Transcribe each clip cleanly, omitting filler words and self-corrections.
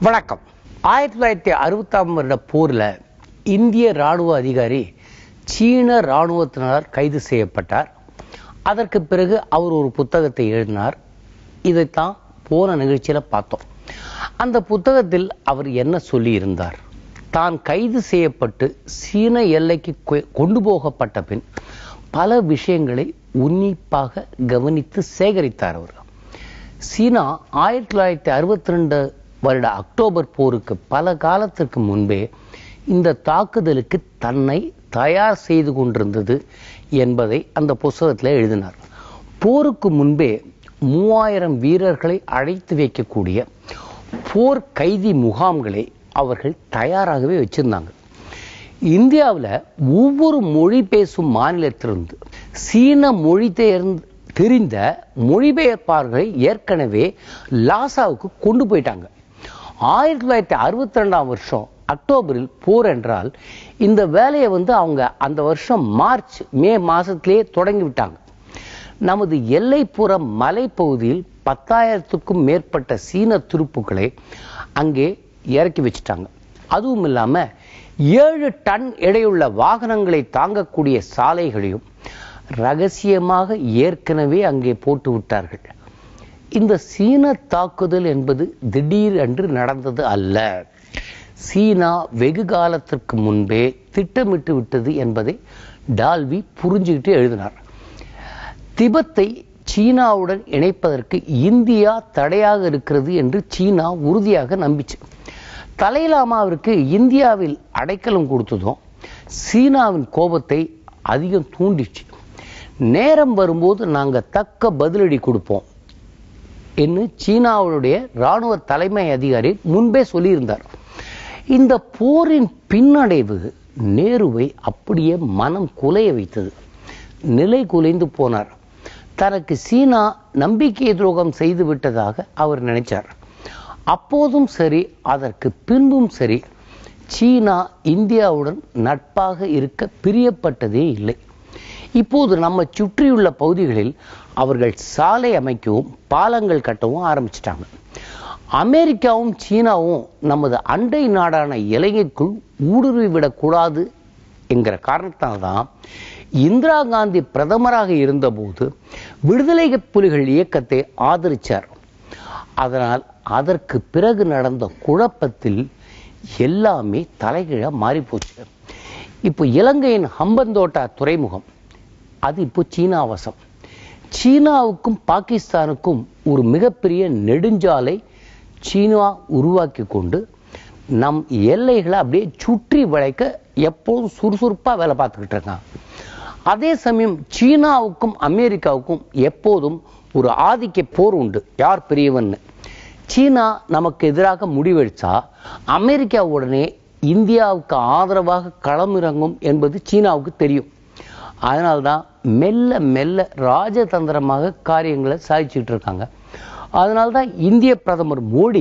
வணக்கம். 1960ஆம் வருட போரில் இந்திய இராணுவ அதிகாரி சீன இராணுவத்தினால் கைது செய்யப்பட்டார். அதற்கு பிறகு அவர் ஒரு புத்தகத்தை எழுதினார். இதைத்தான் போன நிகழ்ச்சியில் பார்த்தோம். அந்த புத்தகத்தில் அவர் என்ன சொல்லியிருந்தார்? தான் கைது செய்யப்பட்டு சீன எல்லைக்கு கொண்டு போகப்பட்ட பின் பல விஷயங்களை உன்னிப்பாக கவனித்து சேகரித்தார். அவர் சீனா 1962 வருட அக்டோபர் போருக்கு பல காலத்திற்கு முன்பே இந்த தாக்குதலுக்கு தன்னை தயார் செய்து கொண்டிருந்தது என்பதை அந்த புத்தகத்தில் எழுதினார். போருக்கு முன்பே 3000 வீரர்களை அழைத்து வைக்கக்கூடிய போர் கைதி முகாம்களை அவர்கள் தயாராகவே வச்சிருந்தாங்க. இந்தியாவில் ஒவ்வொரு மொழி பேசும் மாநிலத்திலிருந்து சீன மொழி தெரிந்த மொழிபெயர்ப்பாளர்களை ஏற்கனவே லாசாவுக்கு கொண்டு போயிட்டாங்க. 1962ஆம் வருஷம் அக்டோபரில் போர் என்றால் இந்த வேலையை அவங்க அந்த வருஷம் மே மாதத்திலேயே தொடங்கி விட்டாங்க. நமது எல்லைப்புற மலைப்பகுதியில் 10,000க்கும் மேற்பட்ட சீன துருப்புக்களை அங்கே இறக்கி வச்சுட்டாங்க. அதுவும் இல்லாமல் 7 டன் எடையுள்ள வாகனங்களை தாங்கக்கூடிய சாலைகளையும் ரகசியமாக ஏற்கனவே அங்கே போட்டு விட்டார்கள். இந்த சீன தாக்குதல் என்பது திடீர் என்று நடந்தது அல்ல. சீனா வெகு காலத்திற்கு முன்பே திட்டமிட்டு விட்டது என்பதை டால்வி புரிஞ்சுக்கிட்டு எழுதினார். திபெத்தை சீனாவுடன் இணைப்பதற்கு இந்தியா தடையாக இருக்கிறது என்று சீனா உறுதியாக நம்பிச்சு. தலைலாமாவிற்கு இந்தியாவில் அடைக்கலம் கொடுத்ததும் சீனாவின் கோபத்தை அதிகம் தூண்டிச்சு. நேரம் வரும்போது நாங்கள் தக்க பதிலடி கொடுப்போம் என்று சீனாவுடைய இராணுவ தலைமை அதிகாரி முன்பே சொல்லியிருந்தார். இந்த போரின் பின்னடைவு நேருவை அப்படியே மனம் குலைய வைத்தது. நிலை குலைந்து போனார். தனக்கு சீனா நம்பிக்கை துரோகம் செய்து விட்டதாக அவர் நினைச்சார். அப்போதும் சரி, அதற்கு பின்பும் சரி, சீனா இந்தியாவுடன் நட்பாக இருக்க பிரியப்பட்டதே இல்லை. இப்போது நம்ம சுற்றியுள்ள பகுதிகளில் அவர்கள் சாலை அமைக்கவும் பாலங்கள் கட்டவும் ஆரம்பிச்சிட்டாங்க. அமெரிக்காவும் சீனாவும் நமது அண்டை நாடான இலங்கைக்குள் ஊடுருவிவிடக்கூடாது என்கிற காரணத்தால்தான் இந்திரா காந்தி பிரதமராக இருந்தபோது விடுதலை புலிகள் இயக்கத்தை ஆதரித்தார். அதனால் அதற்கு பிறகு நடந்த குழப்பத்தில் எல்லாமே தலைகீழ மாறிப்போச்சு. இப்போ இலங்கையின் ஹம்பந்தோட்டா துறைமுகம் அது இப்போ சீனா வசம். சீனாவுக்கும் பாகிஸ்தானுக்கும் ஒரு மிகப்பெரிய நெடுஞ்சாலை சீனா உருவாக்கி கொண்டு நம் எல்லைகளை அப்படியே சுற்றி வளைக்க எப்போதும் சுறுசுறுப்பாக வேலை பார்த்துக்கிட்டு இருக்காங்க. அதே சமயம் சீனாவுக்கும் அமெரிக்காவுக்கும் எப்போதும் ஒரு ஆதிக்க போர் உண்டு, யார் பெரியவன்னு. சீனா நமக்கு எதிராக முடிவெடுத்தா அமெரிக்கா உடனே இந்தியாவுக்கு ஆதரவாக களமிறங்கும் என்பது சீனாவுக்கு தெரியும். அதனால்தான் மெல்ல மெல்ல ராஜதந்திரமாக காரியங்களை சாதிச்சுட்டு இருக்காங்க. அதனால்தான் இந்திய பிரதமர் மோடி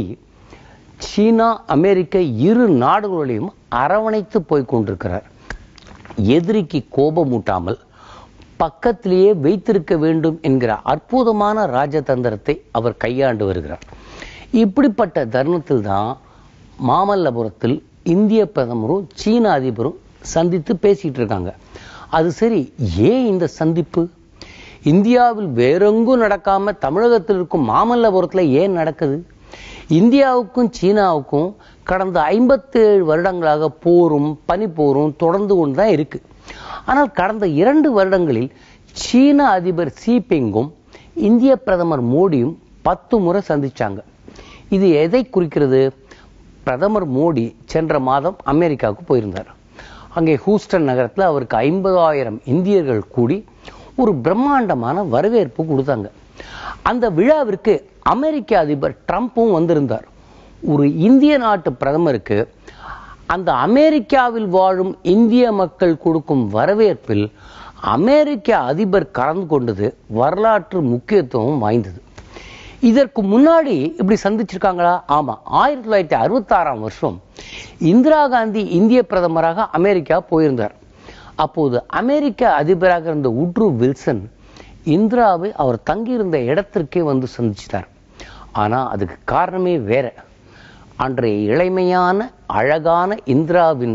சீனா அமெரிக்க இரு நாடுகளையும் அரவணைத்து போய் கொண்டிருக்கிறார். எதிரிக்கு கோபமூட்டாமல் பக்கத்திலேயே வைத்திருக்க வேண்டும் என்கிற அற்புதமான ராஜதந்திரத்தை அவர் கையாண்டு வருகிறார். இப்படிப்பட்ட தருணத்தில் தான் மாமல்லபுரத்தில் இந்திய பிரதமரும் சீன அதிபரும் சந்தித்து பேசிட்டு இருக்காங்க. அது சரி, ஏன் இந்த சந்திப்பு? இந்தியாவில் வேறெங்கும் நடக்காம தமிழகத்தில் இருக்கும் மாமல்லபுரத்தில் ஏன் நடக்குது? இந்தியாவுக்கும் சீனாவுக்கும் கடந்த 57 வருடங்களாக போரும் பனிப்போரும் தொடர்ந்து கொண்டு தான் இருக்கு. ஆனால் கடந்த 2 வருடங்களில் சீன அதிபர் ஜின்பிங்கும் இந்திய பிரதமர் மோடியும் 10 முறை சந்திச்சாங்க. இது எதை குறிக்கிறது? பிரதமர் மோடி சென்ற மாதம் அமெரிக்காவுக்கு போயிருந்தார். அங்கே ஹூஸ்டன் நகரத்தில் அவருக்கு 50,000 இந்தியர்கள் கூடி ஒரு பிரம்மாண்டமான வரவேற்பு கொடுத்தாங்க. அந்த விழாவிற்கு அமெரிக்க அதிபர் ட்ரம்ப்பும் வந்திருந்தார். ஒரு இந்திய நாட்டு பிரதமருக்கு அந்த அமெரிக்காவில் வாழும் இந்திய மக்கள் கொடுக்கும் வரவேற்பில் அமெரிக்க அதிபர் கலந்து கொண்டது வரலாற்று முக்கியத்துவம் வாய்ந்தது. இதற்கு முன்னாடி இப்படி சந்திச்சிருக்காங்களா? ஆமா, 1966ஆம் வருஷம் இந்திரா காந்தி இந்திய பிரதமராக அமெரிக்கா போயிருந்தார். அப்போது அமெரிக்க அதிபராக இருந்த உட்ரூ வில்சன் இந்திராவை அவர் தங்கியிருந்த இடத்திற்கே வந்து சந்திச்சிட்டார். ஆனால் அதுக்கு காரணமே வேற. அன்றைய இளமையான அழகான இந்திராவின்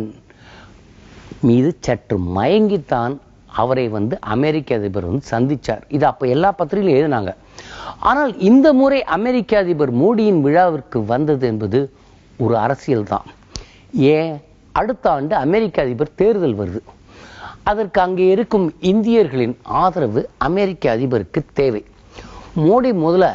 மீது சற்று மயங்கித்தான் அவரை அமெரிக்க அதிபர் சந்திச்சார். இது அப்ப எல்லா பத்திரிகையும் எழுதினாங்க. ஆனால் இந்த முறை அமெரிக்க அதிபர் மோடியின் விழாவிற்கு வந்தது என்பது ஒரு அரசியல் தான். ஏன், அடுத்த ஆண்டு அமெரிக்க அதிபர் தேர்தல் வருது. அதற்கு அங்கே இருக்கும் இந்தியர்களின் ஆதரவு அமெரிக்க அதிபருக்கு தேவை. மோடி முதல்ல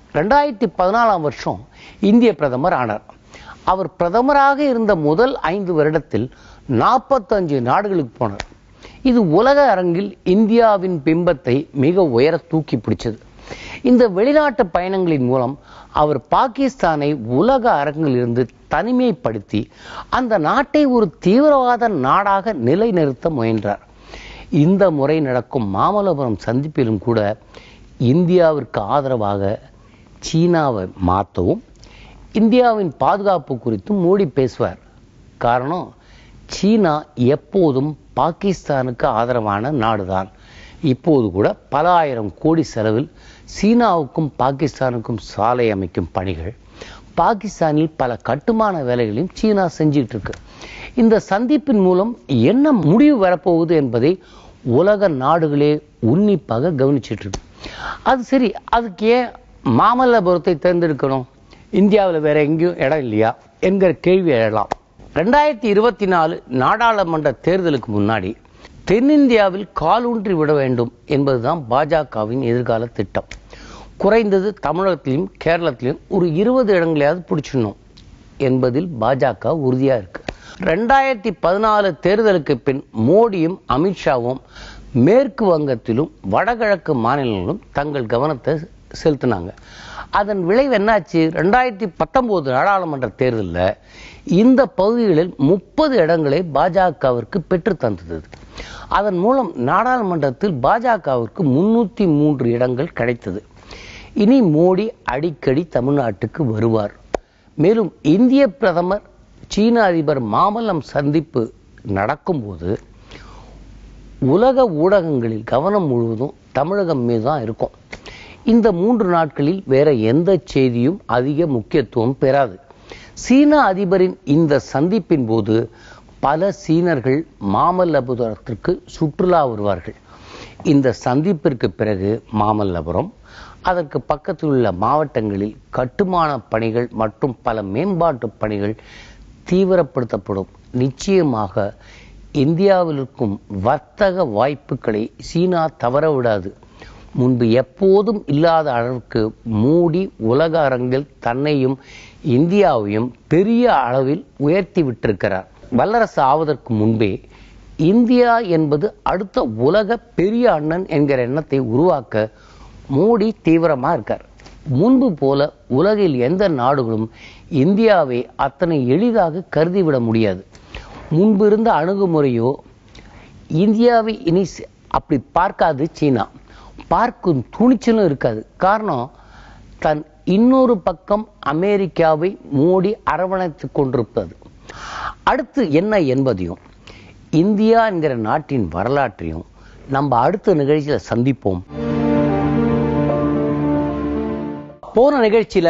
2014 வருஷம் இந்திய பிரதமர் ஆனார். அவர் பிரதமராக இருந்த முதல் 5 வருடத்தில் 45 நாடுகளுக்கு போனார். இது உலக அரங்கில் இந்தியாவின் பிம்பத்தை மிக உயர தூக்கி பிடிச்சது. இந்த வெளிநாட்டு பயணங்களின் மூலம் அவர் பாகிஸ்தானை உலக அரங்கில் இருந்து தனிமைப்படுத்தி அந்த நாட்டை ஒரு தீவிரவாத நாடாக நிலைநிறுத்த முயன்றார். இந்த முறை நடக்கும் மாமல்லபுரம் சந்திப்பிலும் கூட இந்தியாவிற்கு ஆதரவாக சீனாவை மாற்றவும் இந்தியாவின் பாதுகாப்பு குறித்து மோடி பேசுவார். காரணம், சீனா எப்போதும் பாகிஸ்தானுக்கு ஆதரவான நாடுதான். இப்போது கூட பல ஆயிரம் கோடி செலவில் சீனாவுக்கும் பாகிஸ்தானுக்கும் சாலை அமைக்கும் பணிகள், பாகிஸ்தானில் பல கட்டுமான வேலைகளையும் சீனா செஞ்சிட்டு இருக்கு. இந்த சந்திப்பின் மூலம் என்ன முடிவு வரப்போகுது என்பதை உலக நாடுகளே உன்னிப்பாக கவனிச்சிட்டு இருக்கு. அது சரி, அதுக்கு ஏன் மாமல்லபுரத்தை தேர்ந்தெடுக்கணும்? இந்தியாவில் வேற எங்கேயும் இடம் இல்லையா என்கிற கேள்வி எழலாம். 2024 நாடாளுமன்ற தேர்தலுக்கு முன்னாடி தென்னிந்தியாவில் காலூன்றி விட வேண்டும் என்பதுதான் பாஜகவின் எதிர்கால திட்டம். குறைந்தது தமிழகத்திலும் கேரளத்திலும் ஒரு 20 இடங்களையாவது பிடிச்சிடணும் என்பதில் பாஜக உறுதியா இருக்கு. 2014 தேர்தலுக்கு பின் மோடியும் அமித்ஷாவும் மேற்கு வங்கத்திலும் வடகிழக்கு மாநிலங்களிலும் தங்கள் கவனத்தை செலுத்தினாங்க. அதன் விளைவு என்னாச்சு? 2019 நாடாளுமன்ற தேர்தலில் இந்த பகுதிகளில் 30 இடங்களை பாஜகவிற்கு பெற்று தந்தது. அதன் மூலம் நாடாளுமன்றத்தில் பாஜகவிற்கு 303 இடங்கள் கிடைத்தது. இனி மோடி அடிக்கடி தமிழ்நாட்டுக்கு வருவார். மேலும் இந்திய பிரதமர் சீன அதிபர் மாமல்லம் சந்திப்பு நடக்கும்போது உலக ஊடகங்களில் கவனம் முழுவதும் தமிழகம் மீது தான் இருக்கும். இந்த 3 நாட்களில் வேற எந்த செய்தியும் அதிக முக்கியத்துவம் பெறாது. சீன அதிபரின் இந்த சந்திப்பின் போது பல சீனர்கள் மாமல்லபுரத்திற்கு சுற்றுலா வருவார்கள். இந்த சந்திப்பிற்கு பிறகு மாமல்லபுரம், அதற்கு பக்கத்தில் உள்ள மாவட்டங்களில் கட்டுமான பணிகள் மற்றும் பல மேம்பாட்டு பணிகள் தீவிரப்படுத்தப்படும். நிச்சயமாக இந்தியாவில் இருக்கும் வர்த்தக வாய்ப்புகளை சீனா தவற விடாது. முன்பு எப்போதும் இல்லாத அளவுக்கு மோடி உலக அரங்கில் தன்னையும் இந்தியாவையும் பெரிய அளவில் உயர்த்தி விட்டிருக்கிறார். வல்லரசு ஆவதற்கு முன்பே இந்தியா என்பது அடுத்த உலக பெரிய அண்ணன் என்கிற எண்ணத்தை உருவாக்க மோடி தீவிரமா இருக்கார். முன்பு போல உலகில் எந்த நாடுகளும் இந்தியாவை அத்தனை எளிதாக கருதிவிட முடியாது. முன்பு இருந்த அணுகுமுறையோ இந்தியாவை இனி அப்படி பார்க்காது. சீனா பார்க்கும் துணிச்சலும் இருக்காது. காரணம், தன் இன்னொரு பக்கம் அமெரிக்காவை மோடி அரவணைத்துக் கொண்டிருப்பது. அடுத்து என்ன என்பதையும் இந்தியா என்கிற நாட்டின் வரலாற்றையும் நம்ம அடுத்த நிகழ்ச்சியில சந்திப்போம். போன நிகழ்ச்சியில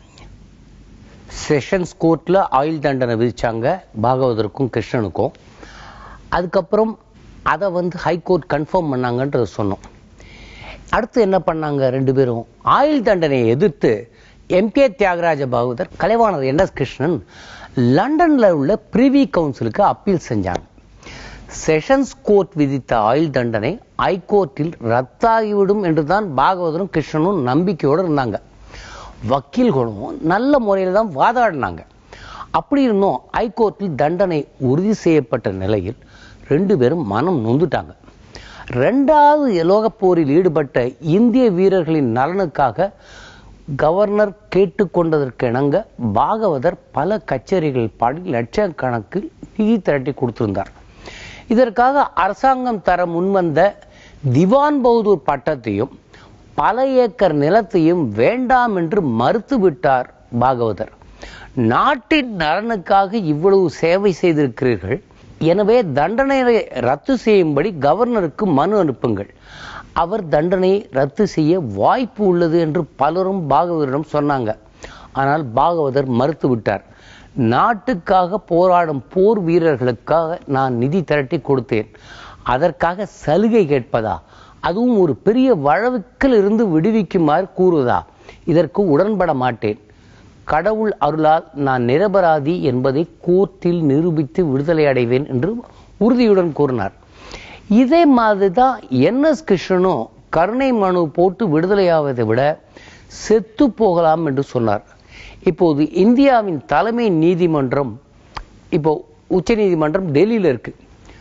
செஷன்ஸ் கோர்ட்ல ஆயுள் தண்டனை விதிச்சாங்க பாகவதருக்கும் கிருஷ்ணனுக்கும். அதுக்கப்புறம் அதை ஹைகோர்ட் கன்ஃபார்ம் பண்ணாங்கன்றது சொன்னோம். அடுத்து என்ன பண்ணாங்க? 2 பேரும் ஆயுள் தண்டனையை எதிர்த்து எம்கே தியாகராஜ பாகவதர், கலைவாணர் என்எஸ் கிருஷ்ணன் லண்டன்ல உள்ள பிரிவி கவுன்சிலுக்கு அப்பீல் செஞ்சாங்க. செஷன்ஸ் கோர்ட் விதித்த ஆயுள் தண்டனை ஹைகோர்ட்டில் ரத்தாகிவிடும் என்றுதான் பாகவதரும் கிருஷ்ணனும் நம்பிக்கையோடு இருந்தாங்க. வக்கீல்களும் நல்ல முறையில் தான் வாதாடினாங்க. அப்படி இருந்தும் ஹைகோர்ட்டில் தண்டனை உறுதி செய்யப்பட்ட நிலையில் 2 பேரும் மனம் நொந்துட்டாங்க. 2வது உலகப் போரில் ஈடுபட்ட இந்திய வீரர்களின் நலனுக்காக கவர்னர் கேட்டுக்கொண்டதற்கு இணங்க பாகவதர் பல கச்சேரிகள் பாடி லட்சக்கணக்கில் நிதி திரட்டி கொடுத்திருந்தார். இதற்காக அரசாங்கம் தர முன்வந்த திவான் பகதூர் பட்டத்தையும் பல ஏக்கர் நிலத்தையும் வேண்டாம் என்று மறுத்துவிட்டார் பாகவதர். நாட்டின் நலனுக்காக இவ்வளவு சேவை செய்திருக்கிறீர்கள், எனவே தண்டனையை ரத்து செய்யும்படி கவர்னருக்கு மனு அனுப்புங்கள். அவர் தண்டனையை ரத்து செய்ய வாய்ப்பு உள்ளது என்று பலரும் பாகவதரிடம் சொன்னாங்க. ஆனால் பாகவதர் மறுத்து விட்டார். நாட்டுக்காக போராடும் போர் வீரர்களுக்காக நான் நிதி திரட்டி கொடுத்தேன், அதற்காக சலுகை கேட்பதா, அதுவும் ஒரு பெரிய வழக்கில் இருந்து விடுவிக்குமாறு கூறுவதா, இதற்கு உடன்பட மாட்டேன். கடவுள் அருளால் நான் நிரபராதி என்பதை கோர்ட்டில் நிரூபித்து விடுதலை அடைவேன் என்று உறுதியுடன் கூறினார். இதே மாதிரிதான் என்.எஸ். கிருஷ்ணனும் கருணை மனு போட்டு விடுதலையாவதை விட செத்து போகலாம் என்று சொன்னார். இப்போது இந்தியாவின் தலைமை நீதிமன்றம், இப்போ உச்ச நீதிமன்றம் டெல்லியில் இருக்கு,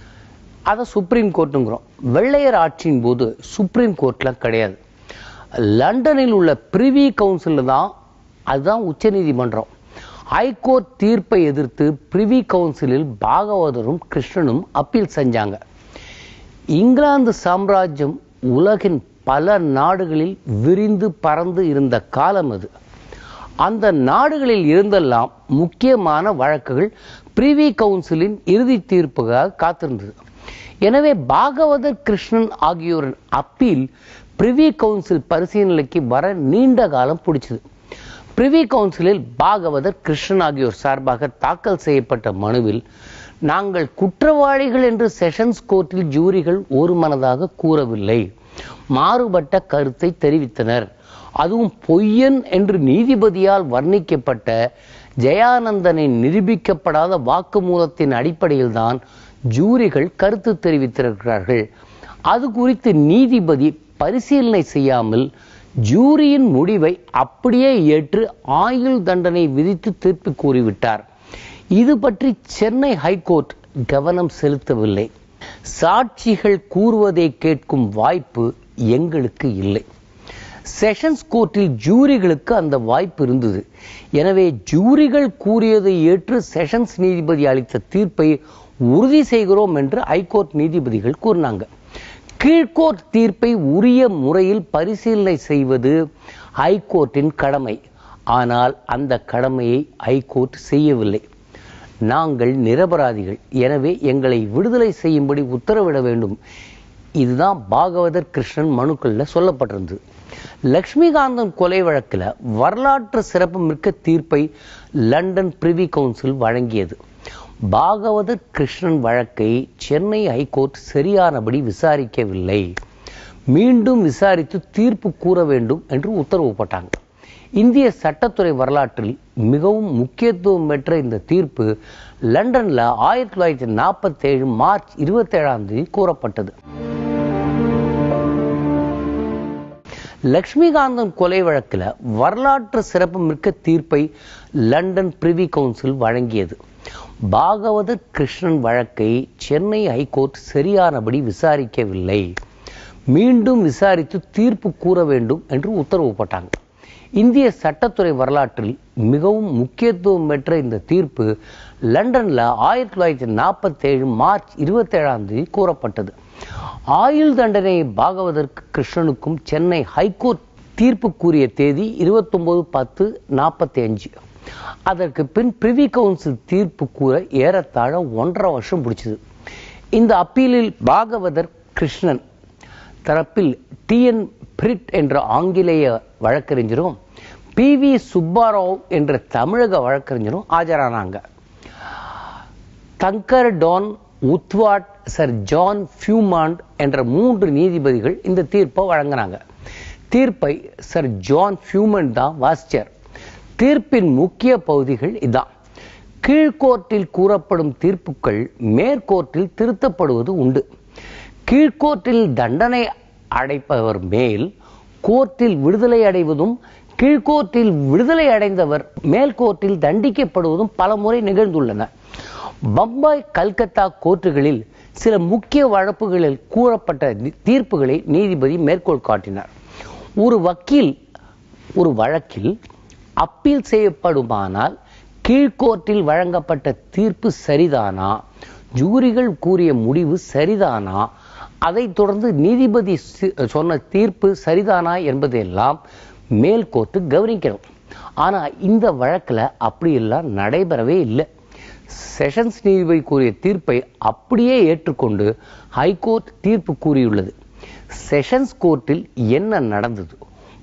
அதை சுப்ரீம் கோர்ட்டுங்கிறோம். வெள்ளையர் ஆட்சியின் போது சுப்ரீம் கோர்ட்லாம் கிடையாது. லண்டனில் உள்ள பிரிவி கவுன்சில் தான், அதுதான் உச்ச நீதிமன்றம். ஹைகோர்ட் தீர்ப்பை எதிர்த்து பிரிவி கவுன்சிலில் பாகவதரும் கிருஷ்ணனும் அப்பீல் செஞ்சாங்க. இங்கிலாந்து சாம்ராஜ்யம் உலகின் பல நாடுகளில் விரிந்து பறந்து இருந்த காலம் அது. அந்த நாடுகளில் இருந்தெல்லாம் முக்கியமான வழக்குகள் பிரிவி கவுன்சிலின் இறுதி தீர்ப்புக்காக காத்திருந்தது. எனவே பாகவதர் கிருஷ்ணன் ஆகியோரின் அப்பீல் பிரிவி கவுன்சில் பரிசீலனைக்கு வர நீண்ட காலம் பிடிச்சது. பிரிவி கவுன்சிலில் பாகவதர் கிருஷ்ணன் ஆகியோர் சார்பாக தாக்கல் செய்யப்பட்ட மனுவில், நாங்கள் குற்றவாளிகள் என்று செஷன்ஸ் கோர்ட்டில் ஜூரிகள் ஒருமனதாக கூறவில்லை, மாறுபட்ட கருத்தை தெரிவித்தனர். அதுவும் பொய்யன் என்று நீதிபதியால் வர்ணிக்கப்பட்ட ஜெயானந்தனின் நிரூபிக்கப்படாத வாக்குமூலத்தின் அடிப்படையில் தான் ஜூரிகள் கருத்து தெரிவித்திருக்கிறார்கள். அது குறித்து நீதிபதி பரிசீலனை செய்யாமல் ஜூரியின் முடிவை அப்படியே ஏற்று ஆயுள் தண்டனை விதித்து தீர்ப்பு கூறிவிட்டார். இது பற்றி சென்னை ஹைகோர்ட் கவனம் செலுத்தவில்லை. சாட்சிகள் கூறுவதை கேட்கும் வாய்ப்பு எங்களுக்கு இல்லை. செஷன்ஸ் கோர்ட்டில் ஜூரிகளுக்கு அந்த வாய்ப்பு இருந்தது. எனவே ஜூரிகள் கூறியதை ஏற்று செஷன்ஸ் நீதிபதி அளித்த தீர்ப்பை உறுதி செய்கிறோம் என்று ஹைகோர்ட் நீதிபதிகள் கூறினாங்க. கீழ்கோர்ட் தீர்ப்பை உரிய முறையில் பரிசீலனை செய்வது ஹைகோர்ட்டின் கடமை. ஆனால் அந்த கடமையை ஹைகோர்ட் செய்யவில்லை. நாங்கள் நிரபராதிகள், எனவே எங்களை விடுதலை செய்யும்படி உத்தரவிட வேண்டும். இதுதான் பாகவதர் கிருஷ்ணன் மனுக்கள்ல சொல்லப்பட்டிருந்தது. லட்சுமிகாந்தன் கொலை வழக்கில் வரலாற்று சிறப்பு மிக்க தீர்ப்பை லண்டன் பிரிவி கவுன்சில் வழங்கியது. பாகவதர் கிருஷ்ணன் வழக்கை சென்னை ஹைகோர்ட் சரியானபடி விசாரிக்கவில்லை, மீண்டும் விசாரித்து தீர்ப்பு கூற வேண்டும் என்று உத்தரவு போட்டாங்க. இந்திய சட்டத்துறை வரலாற்றில் மிகவும் முக்கியத்துவம் பெற்ற இந்த தீர்ப்பு லண்டன்ல 1947 மார்ச் 27 கூறப்பட்டது. லட்சுமிகாந்தன் கொலை வழக்கில் வரலாற்று சிறப்பு மிக்க தீர்ப்பை லண்டன் பிரிவி கவுன்சில் வழங்கியது. பாகவதர் கிருஷ்ணன் வழக்கை சென்னை ஹைகோர்ட் சரியானபடி விசாரிக்கவில்லை, மீண்டும் விசாரித்து தீர்ப்பு கூற வேண்டும் என்று உத்தரவு போட்டாங்க. இந்திய சட்டத்துறை வரலாற்றில் மிகவும் முக்கியத்துவம் பெற்ற இந்த தீர்ப்பு லண்டன்ல 1947 மார்ச் 27 கூறப்பட்டது. ஆயுள் தண்டனை பாகவதர் கிருஷ்ணனுக்கும் சென்னை ஹைகோர்ட் தீர்ப்பு கூறிய தேதி 29/10/45. அதற்கு பின் பிரிவி கவுன்சில் தீர்ப்பு கூற ஏறத்தாழ 1.5 வருஷம் பிடிச்சது. இந்த அப்பீலில் பாகவதர் கிருஷ்ணன் தரப்பில் டி.என். பிரிட் என்ற ஆங்கிலேய வழக்கறிஞரும் பி.வி. சுப்பாராவ் என்ற தமிழக வழக்கறிஞரும் ஆஜரானாங்க. Thankerton Uthwatt, sir John Beaumont என்ற 3 நீதிபதிகள் இந்த தீர்ப்பை வழங்கினாங்க. தீர்ப்பை சர் ஜான் ஃபியூமாண்ட் தான் வாசிச்சார். தீர்ப்பின் முக்கிய பகுதிகள் இதான். கீழ்கோர்ட்டில் கூறப்படும் தீர்ப்புகள் மேற்கோர்ட்டில் திருத்தப்படுவது உண்டு. கீழ்கோர்ட்டில் தண்டனை அடைப்பவர் மேல் கோர்ட்டில் விடுதலை அடைவதும், கீழ்கோர்ட்டில் விடுதலை அடைந்தவர் மேல் கோர்ட்டில் தண்டிக்கப்படுவதும் பல முறை நிகழ்ந்துள்ளன. பம்பாய், கல்கத்தா கோர்ட்டுகளில் சில முக்கிய வழக்குகளில் கூறப்பட்ட தீர்ப்புகளை நீதிபதி மேற்கோள் காட்டினார். ஒரு வக்கீல் ஒரு வழக்கில் அப்பீல் செய்யப்படுமானால் கீழ்கோர்ட்டில் வழங்கப்பட்ட தீர்ப்பு சரிதானா, ஜூரிகள் கூறிய முடிவு சரிதானா, அதைத் தொடர்ந்து நீதிபதி சொன்ன தீர்ப்பு சரிதானா என்பதையெல்லாம் மேல் கோர்ட்டு கவனிக்கணும். ஆனா இந்த வழக்கில் அப்படியெல்லாம் நடைபெறவே இல்லை. செஷன்ஸ் நீதிபதி கூறிய தீர்ப்பை அப்படியே ஏற்றுக்கொண்டு ஹைகோர்ட் தீர்ப்பு கூறியுள்ளது. செஷன்ஸ் கோர்ட்டில் என்ன நடந்தது,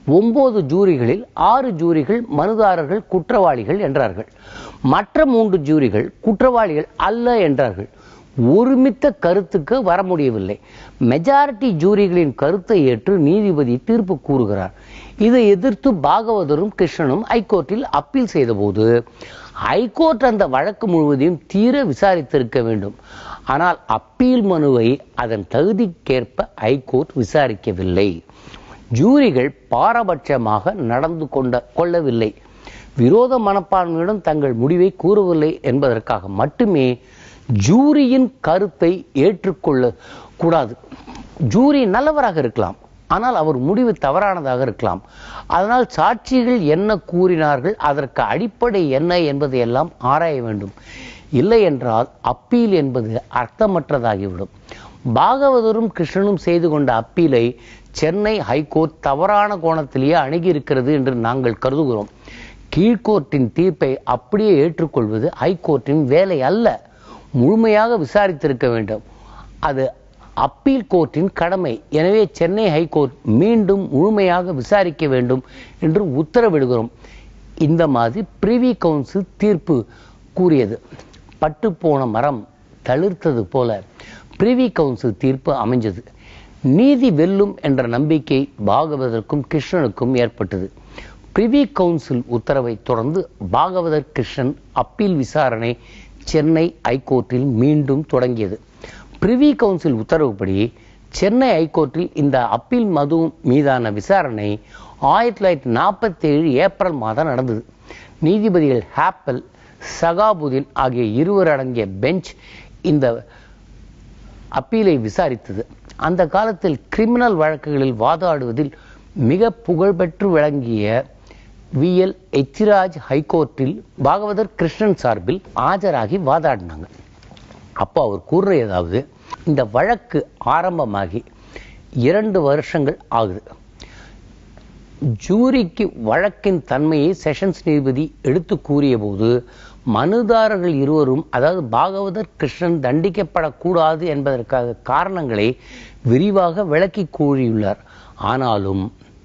9 ஜூரிகளில் 6 ஜூரிகள் மனுதாரர்கள் குற்றவாளிகள் என்றார்கள். மற்ற 3 ஜூரிகள் குற்றவாளிகள் அல்ல என்றார்கள். ஒருமித்த கருத்துக்கு வர முடியவில்லை. மெஜாரிட்டி ஜூரிகளின் கருத்தை ஏற்று நீதிபதி தீர்ப்பு கூறுகிறார். இதை எதிர்த்து பாகவதரும் கிருஷ்ணனும் ஹைகோர்ட்டில் அப்பீல் செய்தபோது ஹைகோர்ட் அந்த வழக்கு முழுவதையும் தீர விசாரித்திருக்க வேண்டும். ஆனால் அப்பீல் மனுவை அதன் தகுதிக்கேற்ப ஹைகோர்ட் விசாரிக்கவில்லை. ஜூரிகள் பாரபட்சமாக நடந்து கொள்ளவில்லை. விரோத மனப்பான்மையுடன் தங்கள் முடிவை கூறவில்லை என்பதற்காக மட்டுமே ஜூரியின் கருத்தை ஏற்றுக்கொள்ள கூடாது. ஜூரி நல்லவராக இருக்கலாம், ஆனால் அவர் முடிவு தவறானதாக இருக்கலாம். அதனால் சாட்சிகள் என்ன கூறினார்கள், அதற்கு அடிப்படை என்ன என்பதை எல்லாம் ஆராய வேண்டும். இல்லை என்றால் அப்பீல் என்பது அர்த்தமற்றதாகிவிடும். பாகவதரும் கிருஷ்ணனும் செய்து கொண்ட அப்பீலை சென்னை ஹைகோர்ட் தவறான கோணத்திலேயே அணுகியிருக்கிறது என்று நாங்கள் கருதுகிறோம். கீழ்கோர்ட்டின் தீர்ப்பை அப்படியே ஏற்றுக்கொள்வது ஹைகோர்ட்டின் வேலை அல்ல. முழுமையாக விசாரித்திருக்க வேண்டும். அது அப்பீல் கோர்ட்டின் கடமை. எனவே சென்னை ஹைகோர்ட் மீண்டும் முழுமையாக விசாரிக்க வேண்டும் என்று உத்தரவிடுகிறோம். இந்த மாதிரி பிரிவி கவுன்சில் தீர்ப்பு கூறியது. பட்டுப்போன மரம் தளிர்த்தது போல பிரிவி கவுன்சில் தீர்ப்பு அமைஞ்சது. நீதி வெல்லும் என்ற நம்பிக்கை பாகவதற்கும் கிருஷ்ணனுக்கும் ஏற்பட்டது. பிரிவி கவுன்சில் உத்தரவை தொடர்ந்து பாகவதர் கிருஷ்ணன் அப்பீல் விசாரணை சென்னை ஹைகோர்ட்டில் மீண்டும் தொடங்கியது. பிரிவி கவுன்சில் உத்தரவுப்படி சென்னை ஹைகோர்ட்டில் இந்த அப்பீல் மனு மீதான விசாரணை 1947 ஏப்ரல் மாதம் நடந்தது. நீதிபதிகள் ஹாப்பல், சகாபுதீன் ஆகிய இருவர் அடங்கிய பெஞ்ச் இந்த அப்பீலை விசாரித்தது. அந்த காலத்தில் கிரிமினல் வழக்குகளில் வாதாடுவதில் மிக புகழ்பெற்று விளங்கிய VL எச்சிராஜ் ஹைகோர்ட்டில் பாகவதர் கிருஷ்ணன் சார்பில் ஆஜராகி வாதாடினாங்க. அப்போ அவர் கூறுற ஏதாவது, இந்த வழக்கு ஆரம்பமாகி 2 வருஷங்கள் ஆகுது. ஜூரிக்கு வழக்கின் தன்மையை செஷன்ஸ் நீதிபதி எடுத்து கூறிய போது மனுதாரர்கள் இருவரும், அதாவது பாகவதர் கிருஷ்ணன் தண்டிக்கப்படக்கூடாது என்பதற்காக காரணங்களை விரிவாக விளக்கி கூறியுள்ளார். ஆனாலும்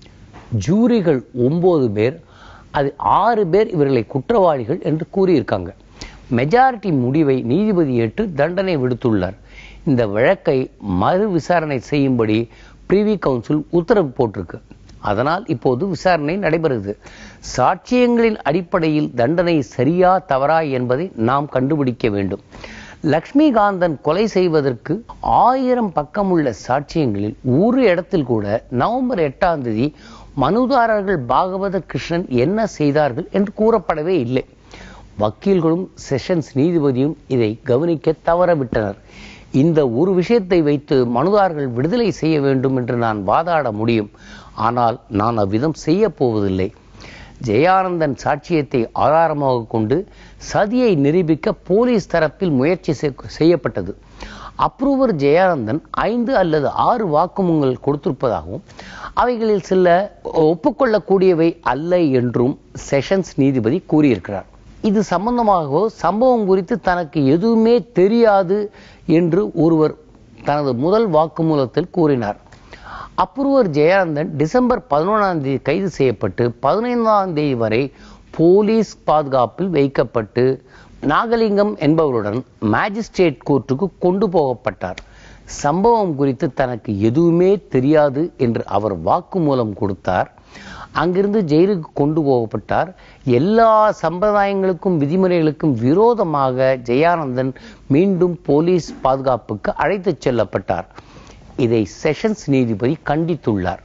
ஜூரிகள் 9 பேர், அது 6 பேர் இவர்களை குற்றவாளிகள் என்று கூறியிருக்காங்க. மெஜாரிட்டி முடிவை நீதிபதி ஏற்று தண்டனை விடுத்துள்ளார். இந்த வழக்கை மறு விசாரணை செய்யும்படி பிரிவி கவுன்சில் உத்தரவு போட்டிருக்கு. அதனால் இப்போது விசாரணை நடைபெறுகிறது. சாட்சியங்களின் அடிப்படையில் தண்டனை சரியா தவறா என்பதை நாம் கண்டுபிடிக்க வேண்டும். லக்ஷ்மிகாந்தன் கொலை செய்வதற்கு 1000 பக்கமுள்ள சாட்சியங்களில் ஒரு இடத்தில் கூட நவம்பர் 8ஆம் தேதி மனுதாரர்கள் பாகவதர் கிருஷ்ணன் என்ன செய்தார்கள் என்று கூறப்படவே இல்லை. வக்கீல்களும் செஷன்ஸ் நீதிபதியும் இதை கவனிக்க தவறவிட்டனர். இந்த ஒரு விஷயத்தை வைத்து மனுதாரர்கள் விடுதலை செய்ய வேண்டும் என்று நான் வாதாட முடியும். ஆனால் நான் அவ்விதம் செய்ய போவதில்லை. ஜெயானந்தன் சாட்சியத்தை ஆதாரமாக கொண்டு சதியை நிரூபிக்க போலீஸ் தரப்பில் முயற்சி செய்யப்பட்டது. அப்ரூவர் ஜெயானந்தன் 5 அல்லது 6 வாக்குமூலங்கள் கொடுத்திருப்பதாகவும் அவைகளில் சில ஒப்புக்கொள்ளக்கூடியவை அல்ல என்றும் செஷன்ஸ் நீதிபதி கூறியிருக்கிறார். இது சம்பந்தமாகவோ சம்பவம் குறித்து தனக்கு எதுவுமே தெரியாது என்று ஒருவர் தனது முதல் வாக்குமூலத்தில் கூறினார். அப்ரூவர் ஜெயானந்தன் டிசம்பர் 11ஆம் தேதி கைது செய்யப்பட்டு 15ஆம் தேதி வரை போலீஸ் பாதுகாப்பில் வைக்கப்பட்டு நாகலிங்கம் என்பவருடன் மேஜிஸ்ட்ரேட் கோர்ட்டுக்கு கொண்டு போகப்பட்டார். சம்பவம் குறித்து தனக்கு எதுவுமே தெரியாது என்று அவர் வாக்குமூலம் கொடுத்தார். அங்கிருந்து ஜெயிலுக்கு கொண்டு போகப்பட்டார். எல்லா சம்பிரதாயங்களுக்கும் விதிமுறைகளுக்கும் விரோதமாக ஜெயானந்தன் மீண்டும் போலீஸ் பாதுகாப்புக்கு அழைத்துச் செல்லப்பட்டார். இதை செஷன்ஸ் நீதிபதி கண்டித்துள்ளார்.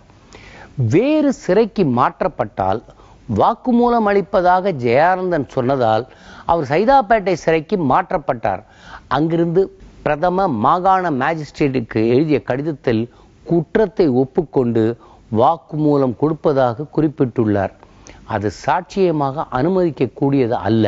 வேறு சிறைக்கு மாற்றப்பட்டால் வாக்குமூலம் அளிப்பதாக ஜெயானந்தன் சொன்னதால் அவர் சைதாப்பேட்டை சிறைக்கு மாற்றப்பட்டார். அங்கிருந்து பிரதம மாகாண மேஜிஸ்ட்ரேட்டுக்கு எழுதிய கடிதத்தில் குற்றத்தை ஒப்புக்கொண்டு வாக்குமூலம் கொடுப்பதாக குறிப்பிட்டுள்ளார். அது சாட்சியமாக அனுமதிக்கக்கூடியது அல்ல.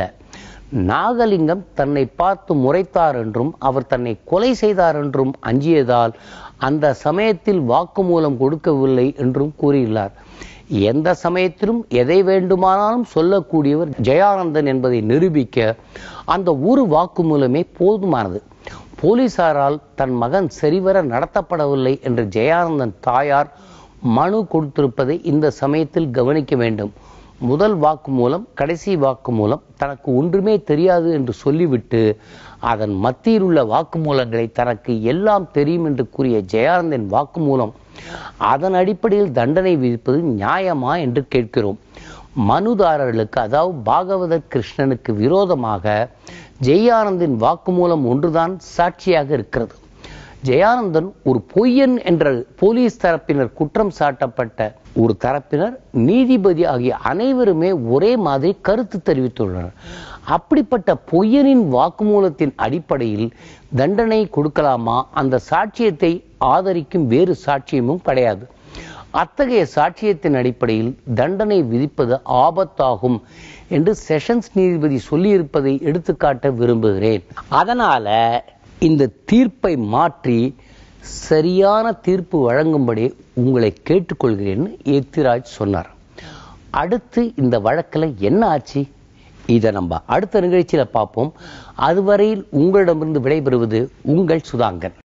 நாகலிங்கம் தன்னை பார்த்து முறைத்தார் என்றும் அவர் தன்னை கொலை செய்தார் என்றும் அஞ்சியதால் அந்த சமயத்தில் வாக்குமூலம் கொடுக்கவில்லை என்றும் கூறியுள்ளார். எந்த சமயத்திலும் எதை வேண்டுமானாலும் சொல்லக்கூடியவர் ஜெயானந்தன் என்பதை நிரூபிக்க அந்த ஒரு வாக்குமூலமே போதுமானது. போலீசாரால் தன் மகன் சரிவர நடத்தப்படவில்லை என்று ஜெயானந்தன் தாயார் மனு கொடுத்திருப்பதை இந்த சமயத்தில் கவனிக்க வேண்டும். முதல் வாக்குமூலம் கடைசி வாக்குமூலம் தனக்கு ஒன்றுமே தெரியாது என்று சொல்லிவிட்டு அதன் மத்தியில் உள்ள வாக்குமூலங்களை தனக்கு எல்லாம் தெரியும் என்று கூறிய ஜெயானந்தின் வாக்குமூலம், அதன் அடிப்படையில் தண்டனை விதிப்பது நியாயமா என்று கேட்கிறோம். மனுதாரர்களுக்கு, அதாவது பாகவதர் கிருஷ்ணனுக்கு விரோதமாக ஜெயானந்தின் வாக்குமூலம் ஒன்றுதான் சாட்சியாக இருக்கிறது. ஜெயானந்தன் ஒரு பொய்யன் என்ற போலீஸ் தரப்பினர் குற்றம் சாட்டப்பட்ட ஒரு தரப்பினர், நீதிபதி ஆகிய அனைவருமே ஒரே மாதிரி கருத்து தெரிவித்துள்ளனர். அப்படிப்பட்ட பொய்யனின் வாக்குமூலத்தின் அடிப்படையில் தண்டனை கொடுக்கலாமா? அந்த சாட்சியத்தை ஆதரிக்கும் வேறு சாட்சியமும் கிடையாது. அத்தகைய சாட்சியத்தின் அடிப்படையில் தண்டனை விதிப்பது ஆபத்தாகும் என்று செஷன்ஸ் நீதிபதி சொல்லியிருப்பதை எடுத்துக்காட்ட விரும்புகிறேன். அதனால இந்த தீர்ப்பை மாற்றி சரியான தீர்ப்பு வழங்கும்படி உங்களை கேட்டுக்கொள்கிறேன்னு எத்திராஜ் சொன்னார். அடுத்து இந்த வழக்கில் என்ன ஆச்சு? இதை நம்ம அடுத்த நிகழ்ச்சியில பார்ப்போம். அதுவரையில் உங்களிடமிருந்து விடைபெறுவது உங்கள் சுதாங்கன்.